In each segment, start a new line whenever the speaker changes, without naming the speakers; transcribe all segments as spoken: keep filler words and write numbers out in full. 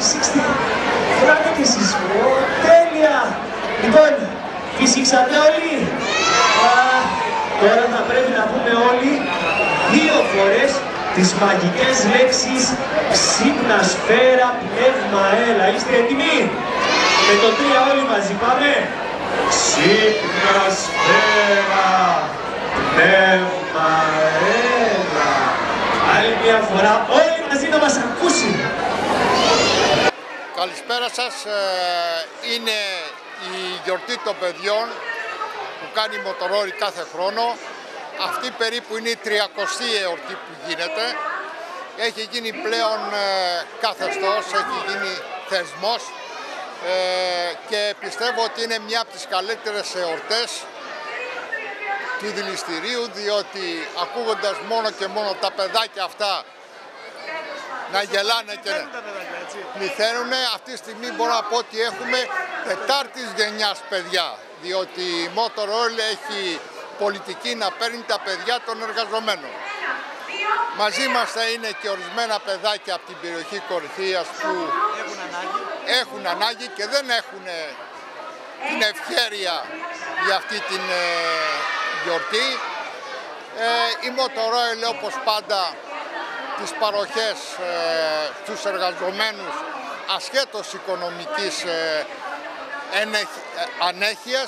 εξήντα. Φράτε και εσείς. Ω, τέλεια. Λοιπόν, φυσήξατε όλοι. Α, τώρα θα πρέπει να πούμε όλοι δύο φορές τις μαγικές λέξεις ξύπνα σφαίρα, πνεύμα, έλα. Είστε έτοιμοι? Με το τρία όλοι μαζί πάμε. Ξύπνα σφαίρα, πνεύμα, έλα. Άλλη μια φορά όλοι μαζί να μας ακούσει.
Καλησπέρα σας. Είναι η γιορτή των παιδιών που κάνει η Μοτορόλη κάθε χρόνο. Αυτή περίπου είναι η τριακοστή εορτή που γίνεται. Έχει γίνει πλέον καθεστώς, έχει γίνει θεσμός και πιστεύω ότι είναι μια από τις καλύτερες εορτές του δηληστηρίου, διότι ακούγοντας μόνο και μόνο τα παιδάκια αυτά να γελάνε και πληθαίνουν, αυτή τη στιγμή μπορώ να πω ότι έχουμε τετάρτης γενιάς παιδιά, διότι η Motorola έχει πολιτική να παίρνει τα παιδιά των εργαζομένων. Μαζί μας θα είναι και ορισμένα παιδάκια από την περιοχή Κορυθίας που έχουν ανάγκη, έχουν ανάγκη και δεν έχουν την ευχέρεια για αυτή την ε, γιορτή. Ε, η Motorola, όπως πάντα, τις παροχές ε, στους εργαζομένους ασχέτως οικονομικής ε, ενέχ, ε, ανέχειας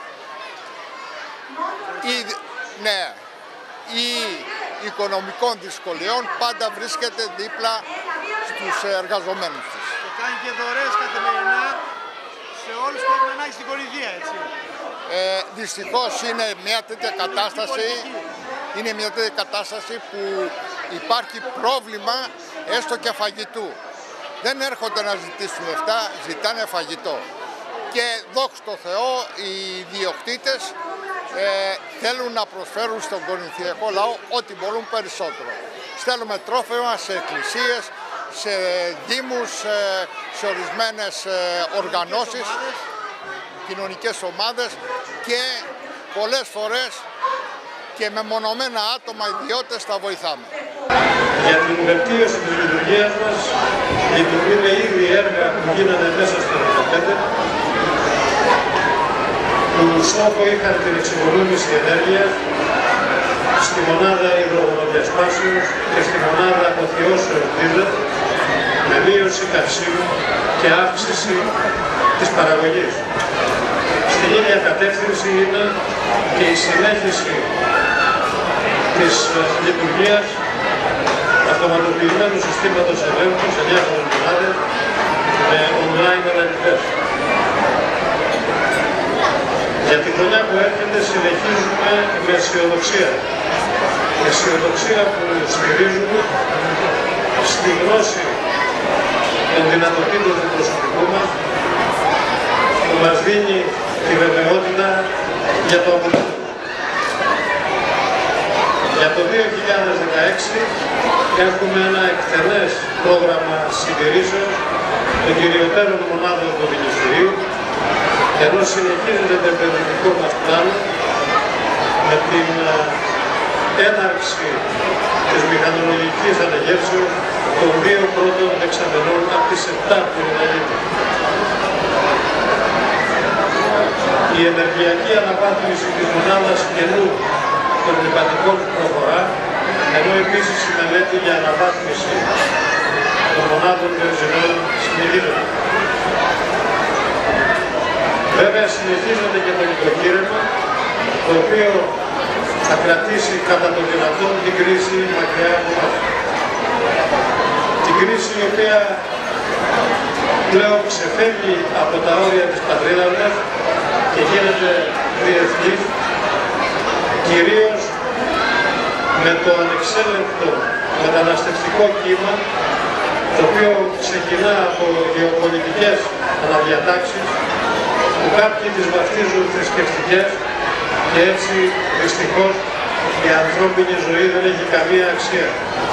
ή, ναι, ή οικονομικών δυσκολιών πάντα βρίσκεται δίπλα στους εργαζομένους της.
Και κάνει και δωρεές καθημερινά σε όλους που έχουν ανάγκη στην Κορυδία, έτσι.
Ε, δυστυχώς είναι μια τέτοια κατάσταση, είναι μια τέτοια κατάσταση που υπάρχει πρόβλημα έστω και φαγητού. Δεν έρχονται να ζητήσουν λεφτά, ζητάνε φαγητό. Και δόξα τω Θεώ οι ιδιοκτήτες ε, θέλουν να προσφέρουν στον κορινθιακό λαό ό,τι μπορούν περισσότερο. Στέλνουμε τρόφιμα σε εκκλησίες, σε δήμους, σε ορισμένες οργανώσεις, κοινωνικές ομάδες και πολλές φορές και με μονομένα άτομα ιδιώτες τα βοηθάμε.
Για την βελτίωση της λειτουργίας μας λειτουργούν ήδη έργα που γίνανε μέσα στο δεκαπέντε που στόχο είχαν την εξοικονόμηση ενέργειας στη μονάδα υδρογονοδιασπάσεως και στη μονάδα αποθειώσεως δίζελ με μείωση καυσίμου και αύξηση της παραγωγής. Στην ίδια κατεύθυνση είναι και η συνέχιση της λειτουργίας αυτοματοποιημένου συστήματος ελέγχου σε διάφορες μονάδες με online αναλυτές. Για τη χρονιά που έρχεται συνεχίζουμε με αισιοδοξία. Αισιοδοξία που στηρίζουμε στη γνώση των δυνατοτήτων του προσωπικού μας που μας δίνει τη βεβαιότητα για το αποτέλεσμα. Για το δύο χιλιάδες δεκαέξι έχουμε ένα εκτενές πρόγραμμα συντηρήσεως των κυριωτέρων μονάδων του δηληστηρίου, ενώ συνεχίζεται το επενδυτικό μας πλάνο με την έναρξη της μηχανολογικής ανεγεύσεως των δύο πρώτων εξαμενών από τις επτά που είναι να γίνει. Η ενεργειακή αναβάθμιση της μονάδας καινού των λιπαντικών προχωρά, ενώ επίσης η μελέτη για αναβάθμιση των μονάδων βενζινών συνεχίζεται. Βέβαια συνεχίζεται και το νοικοκύρεμα, το οποίο θα κρατήσει κατά το δυνατόν την κρίση μακριά από μας. Την κρίση η οποία πλέον ξεφεύγει από τα όρια της πατρίδας μας και γίνεται διεθνής, κυρίως με το ανεξέλεγκτο μεταναστευτικό κύμα, το οποίο ξεκινά από γεωπολιτικές αναδιατάξεις που κάποιοι τις βαφτίζουν θρησκευτικές και έτσι δυστυχώς η ανθρώπινη ζωή δεν έχει καμία αξία.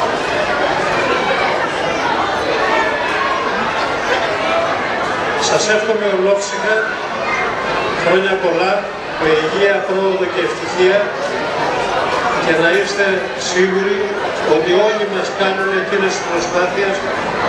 Σας εύχομαι ολόψυχα χρόνια πολλά με υγεία, πρόοδο και ευτυχία και να είστε σίγουροι ότι όλοι μας κάνουν εκείνες τις προσπάθειες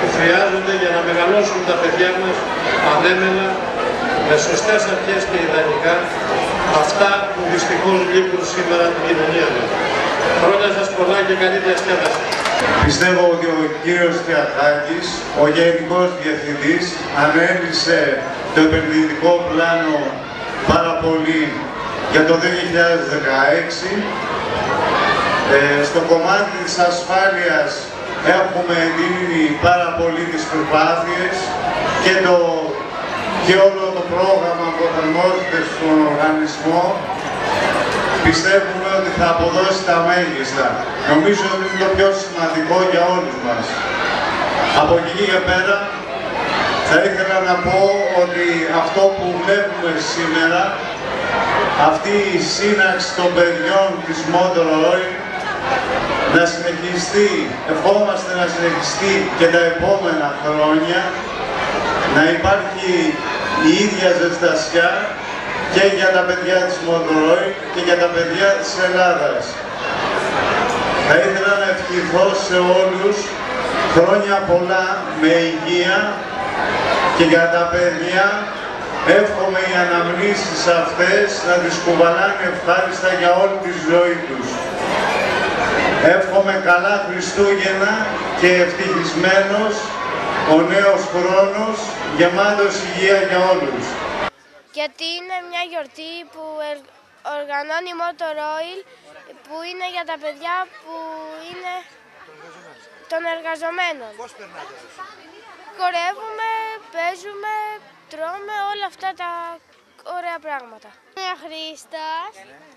που χρειάζονται για να μεγαλώσουν τα παιδιά μας ανέμενα, με σωστές αρχές και ιδανικά, αυτά που δυστυχώς λείπουν σήμερα την κοινωνία μας. Χρόνια σας πολλά και καλή διασκέδαση.
Πιστεύω ότι ο κύριος Θεατάκης, ο Γενικός Διευθυντής, ανέλησε το επενδυτικό πλάνο πάρα πολύ για το δύο χιλιάδες δεκαέξι. Ε, στο κομμάτι της ασφάλειας έχουμε εντείνει πάρα πολύ τις προσπάθειες και, το, και όλο το πρόγραμμα που εφαρμόζεται στον οργανισμό. Πιστεύουμε ότι θα αποδώσει τα μέγιστα. Νομίζω ότι είναι το πιο σημαντικό για όλους μας. Από εκεί και πέρα θα ήθελα να πω ότι αυτό που βλέπουμε σήμερα, αυτή η σύναξη των παιδιών της Motor Oil, να συνεχιστεί, ευχόμαστε να συνεχιστεί και τα επόμενα χρόνια, να υπάρχει η ίδια ζεστασιά και για τα παιδιά της Motor Oil και για τα παιδιά της Ελλάδας. Θα ήθελα να ευχηθώ σε όλους χρόνια πολλά με υγεία και για τα παιδιά εύχομαι οι αναμνήσεις αυτές να τις κουβαλάνε ευχάριστα για όλη τη ζωή τους. Εύχομαι καλά Χριστούγεννα και ευτυχισμένος ο νέος χρόνος, γεμάτος υγεία για όλους.
Γιατί είναι μια γιορτή που οργανώνει η Motor Oil, που είναι για τα παιδιά που είναι των εργαζομένων.
Πώς περνάτε εσείς?
Χορεύουμε, παίζουμε, τρώμε όλα αυτά τα ωραία πράγματα. Ο Χρήστος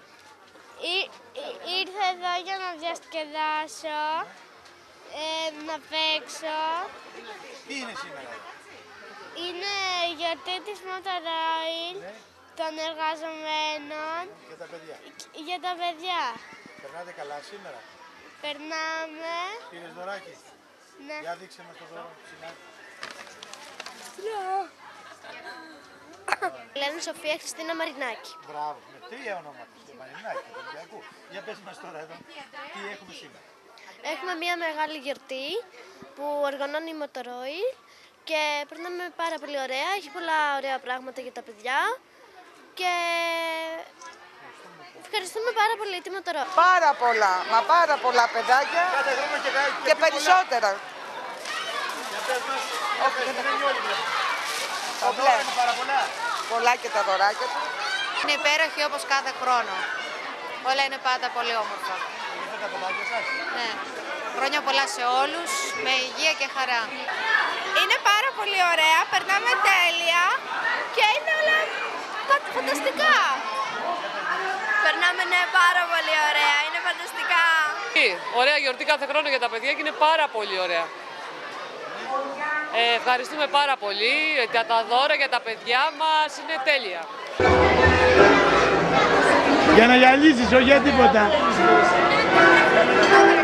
ήρθε εδώ για να διασκεδάσω, ε, να παίξω.
Τι είναι σήμερα?
Είναι η γιορτή της Motor Oil, ναι, των εργαζομένων.
Για τα παιδιά.
Για τα παιδιά.
Περνάτε καλά σήμερα?
Περνάμε.
Πήρες δωράκι?
Ναι.
Για δείξε μας το δώρο, συνάδει.
Λένε Σοφία Χριστίνα Μαρινάκη.
Μπράβο, με τρία ονόματα στο Μαρινάκη, τον Ολυμπιακού. Για πες μας τώρα εδώ, τι έχουμε σήμερα?
Έχουμε μια μεγάλη γιορτή που οργανώνει η Motor Oil και περνάμε πάρα πολύ ωραία. Έχει πολλά ωραία πράγματα για τα παιδιά και ευχαριστούμε πάρα πολύ τη Motor Oil.
Πάρα πολλά, μα πάρα πολλά παιδάκια
Κάθε χρόνο και, και,
και περισσότερα.
Για πες μας, όχι, δεν είναι όλοι βλέπουν. Τα
Πολλά.
δώρα είναι πάρα πολλά.
Πολλά και τα δωράκια του.
Είναι υπέροχη όπως κάθε χρόνο. Όλα είναι πάντα πολύ όμορφα.
Ήρθε τα παιδάκια σας?
Ναι. Χρόνια πολλά σε όλους, με υγεία και χαρά.
Είναι πάρα πολύ ωραία, περνάμε τέλεια και είναι όλα φανταστικά. Περνάμε ναι, πάρα πολύ ωραία, είναι φανταστικά.
Ωραία γιορτή κάθε χρόνο για τα παιδιά και είναι πάρα πολύ ωραία. Ε, ευχαριστούμε πάρα πολύ για τα δώρα, για τα παιδιά μας, είναι τέλεια.
Για να γυαλίσεις, όχι για τίποτα.